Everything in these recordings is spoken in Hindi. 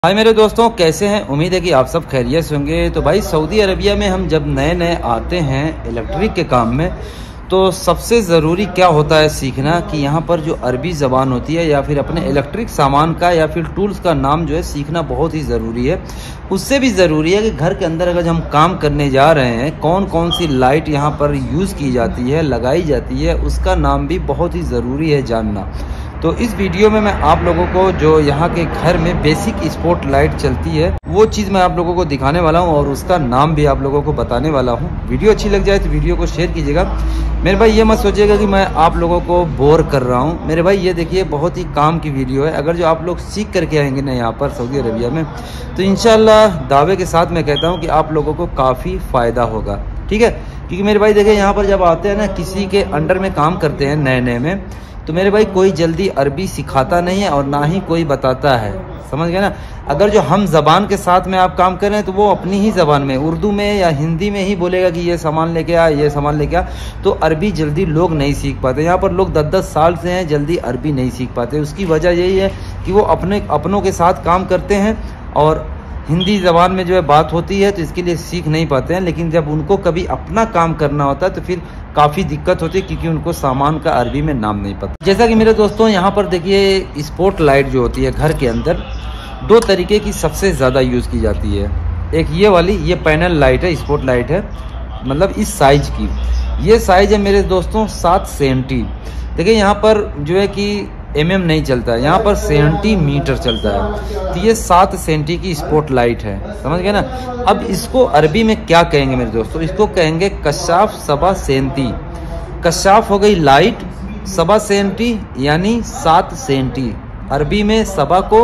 हाय मेरे दोस्तों, कैसे हैं? उम्मीद है कि आप सब खैरियत से होंगे। तो भाई सऊदी अरबिया में हम जब नए नए आते हैं इलेक्ट्रिक के काम में, तो सबसे ज़रूरी क्या होता है सीखना कि यहाँ पर जो अरबी ज़बान होती है या फिर अपने इलेक्ट्रिक सामान का या फिर टूल्स का नाम जो है सीखना बहुत ही ज़रूरी है। उससे भी ज़रूरी है कि घर के अंदर अगर हम काम करने जा रहे हैं, कौन कौन सी लाइट यहाँ पर यूज़ की जाती है, लगाई जाती है, उसका नाम भी बहुत ही ज़रूरी है जानना। तो इस वीडियो में मैं आप लोगों को जो यहाँ के घर में बेसिक स्पॉट लाइट चलती है वो चीज़ मैं आप लोगों को दिखाने वाला हूँ और उसका नाम भी आप लोगों को बताने वाला हूँ। वीडियो अच्छी लग जाए तो वीडियो को शेयर कीजिएगा। मेरे भाई ये मत सोचिएगा कि मैं आप लोगों को बोर कर रहा हूँ। मेरे भाई ये देखिए बहुत ही काम की वीडियो है। अगर जो आप लोग सीख करके आएंगे ना यहाँ पर सऊदी अरबिया में, तो इंशाल्लाह दावे के साथ मैं कहता हूँ कि आप लोगों को काफ़ी फ़ायदा होगा। ठीक है, क्योंकि मेरे भाई देखिए यहाँ पर जब आते हैं ना, किसी के अंडर में काम करते हैं नए नए में, तो मेरे भाई कोई जल्दी अरबी सिखाता नहीं है और ना ही कोई बताता है। समझ गए ना? अगर जो हम ज़बान के साथ में आप काम कर रहे हैं तो वो अपनी ही ज़बान में, उर्दू में या हिंदी में ही बोलेगा कि ये सामान लेके आ, ये सामान लेके आ। तो अरबी जल्दी लोग नहीं सीख पाते। यहाँ पर लोग 10-10 साल से हैं, जल्दी अरबी नहीं सीख पाते। उसकी वजह यही है कि वो अपनों के साथ काम करते हैं और हिंदी ज़बान में जो है बात होती है, तो इसके लिए सीख नहीं पाते हैं। लेकिन जब उनको कभी अपना काम करना होता है तो फिर काफ़ी दिक्कत होती है, क्योंकि उनको सामान का अरबी में नाम नहीं पता। जैसा कि मेरे दोस्तों यहाँ पर देखिए स्पॉट लाइट जो होती है घर के अंदर, दो तरीके की सबसे ज़्यादा यूज़ की जाती है। एक ये वाली, ये पैनल लाइट है, स्पॉट लाइट है, मतलब इस साइज की। ये साइज है मेरे दोस्तों 7 सेंटी। देखिए यहाँ पर जो है कि mm नहीं चलता है, यहाँ पर सेंटीमीटर चलता है। तो ये 7 सेंटी की स्पॉट लाइट है, समझ गए ना? अब इसको अरबी में क्या कहेंगे मेरे दोस्तों? इसको कहेंगे कशाफ सबा सेंटी। कशाफ हो गई लाइट, सबा सेंटी यानी 7 सेंटी। अरबी में सबा को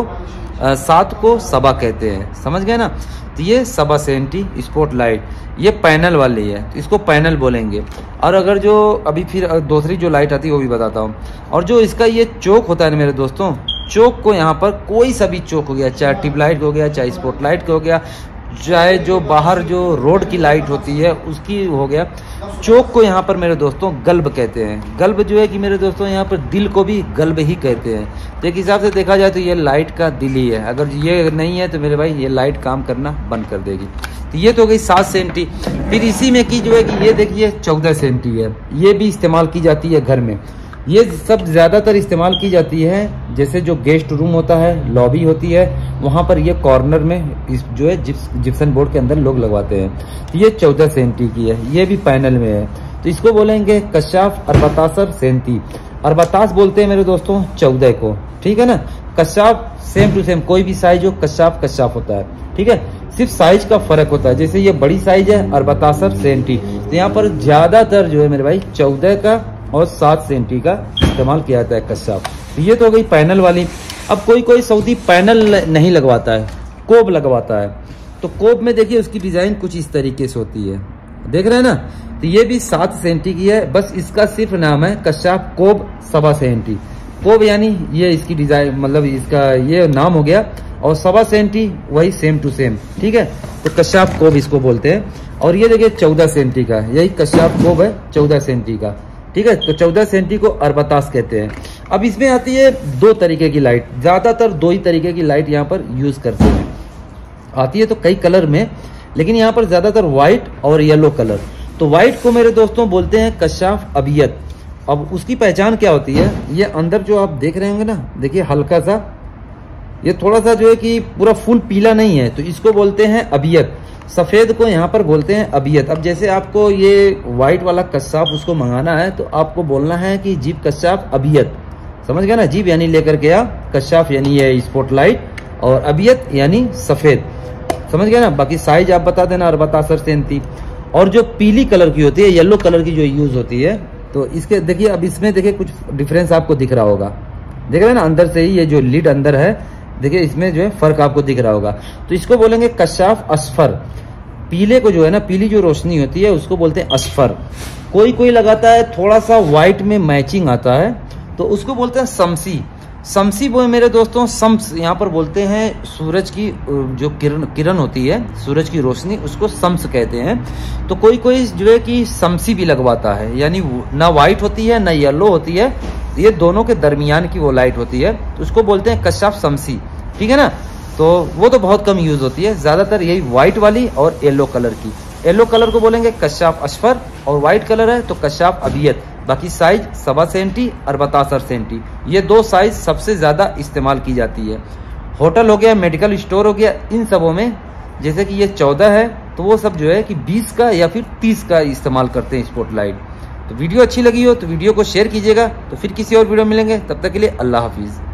7 को सबा कहते हैं, समझ गए ना? तो ये सबा सेंटी स्पॉट लाइट, ये पैनल वाली है, तो इसको पैनल बोलेंगे। और अगर जो अभी फिर दूसरी जो लाइट आती है वो भी बताता हूँ। और जो इसका ये चोक होता है ना मेरे दोस्तों, चोक को यहाँ पर कोई सा भी चोक हो गया, चाहे ट्यूब लाइट हो गया, चाहे स्पॉट लाइट का हो गया, चाहे जो बाहर जो रोड की लाइट होती है उसकी हो गया, चोक को यहाँ पर मेरे दोस्तों गल्ब कहते हैं। गल्ब जो है कि मेरे दोस्तों यहाँ पर दिल को भी गल्ब ही कहते हैं। तो एक हिसाब से देखा जाए तो ये लाइट का दिल ही है। अगर ये नहीं है तो मेरे भाई ये लाइट काम करना बंद कर देगी। तो ये तो हो गई 7 सेंटी। फिर इसी में की जो है कि ये देखिए 14 सेंटी है। ये भी इस्तेमाल की जाती है घर में। ये सब ज़्यादातर इस्तेमाल की जाती है जैसे जो गेस्ट रूम होता है, लॉबी होती है, वहाँ पर ये कॉर्नर में इस जो है जिप्सन बोर्ड के अंदर लोग लगवाते हैं। तो ये 14 सेंटी की है, ये भी पैनल में है। तो इसको बोलेंगे कशाफ 14 सेंटी। 14 बोलते हैं मेरे दोस्तों 14 को, ठीक है ना? कशाफ सेम टू सेम, कोई भी साइज हो, कशाफ कशाफ होता है, ठीक है? सिर्फ साइज का फर्क होता है। जैसे ये बड़ी साइज है 14 सेंटी, तो यहाँ पर ज्यादातर जो है मेरे भाई 14 का और 7 सेंटी का इस्तेमाल किया जाता है कशाफ। तो ये तो हो गई पैनल वाली। अब कोई कोई सऊदी पैनल नहीं लगवाता है, कोब लगवाता है। तो कोब में देखिए उसकी डिजाइन कुछ इस तरीके से होती है, देख रहे हैं ना? तो ये भी 7 सेंटी की है, बस इसका सिर्फ नाम है कशाफ कोब सबा सेंटी। कोब यानी ये इसकी डिजाइन, मतलब इसका ये नाम हो गया, और सबा सेंटी वही सेम टू सेम, ठीक है? तो कशाफ कोब इसको बोलते हैं। और ये देखिए 14 सेंटी का, यही कशाफ कोब है 14 सेंटी का, ठीक है? तो 14 सेंटी को 14 कहते हैं। अब इसमें आती है 2 तरीके की लाइट, ज्यादातर 2 ही तरीके की लाइट यहाँ पर यूज करते हैं। आती है तो कई कलर में, लेकिन यहाँ पर ज्यादातर व्हाइट और येलो कलर। तो व्हाइट को मेरे दोस्तों बोलते हैं कशाफ अबियत। अब उसकी पहचान क्या होती है? ये अंदर जो आप देख रहे होंगे ना, देखिए हल्का सा, ये थोड़ा सा जो है कि पूरा फुल पीला नहीं है, तो इसको बोलते हैं अबियत। सफेद को यहाँ पर बोलते हैं अबियत। अब जैसे आपको ये व्हाइट वाला कशाफ उसको मंगाना है, तो आपको बोलना है कि जीप कशाफ अबियत, समझ गया ना? जीप यानी लेकर के आ, कशाफ यानी ये स्पॉट लाइट, और अबियत यानी सफेद, समझ गया ना? बाकी साइज आप बता देना 14 सेंटी। और जो पीली कलर की होती है, येलो कलर की जो यूज होती है, तो इसके देखिए, अब इसमें देखिए कुछ डिफरेंस आपको दिख रहा होगा, देख रहे हैं ना? अंदर से ही ये जो लीड अंदर है, देखिए इसमें जो है फर्क आपको दिख रहा होगा। तो इसको बोलेंगे कशाफ असफर। पीले को जो है ना, पीली जो रोशनी होती है उसको बोलते हैं असफर। कोई कोई लगाता है थोड़ा सा व्हाइट में मैचिंग आता है, तो उसको बोलते हैं शमसी। शमसी वो मेरे दोस्तों, शम्स यहाँ पर बोलते हैं सूरज की जो किरण होती है, सूरज की रोशनी, उसको शम्स कहते हैं। तो कोई कोई जो है कि शमसी भी लगवाता है, यानी ना व्हाइट होती है ना येलो होती है, ये दोनों के दरमियान की वो लाइट होती है, तो उसको बोलते हैं कशाफ शमसी, ठीक है ना? तो वो तो बहुत कम यूज़ होती है, ज़्यादातर यही वाइट वाली और येलो कलर की। येलो कलर को बोलेंगे कश्याफ अशफर और वाइट कलर है तो कश्याफ अबियत। बाकी साइज 7 सेंटी और 72 सेंटी, ये 2 साइज सबसे ज़्यादा इस्तेमाल की जाती है। होटल हो गया, मेडिकल स्टोर हो गया, इन सबों में जैसे कि ये 14 है तो वो सब जो है कि 20 का या फिर 30 का इस्तेमाल करते हैं स्पॉटलाइट। तो वीडियो अच्छी लगी हो तो वीडियो को शेयर कीजिएगा। तो फिर किसी और वीडियो मिलेंगे, तब तक के लिए अल्लाह हाफिज़।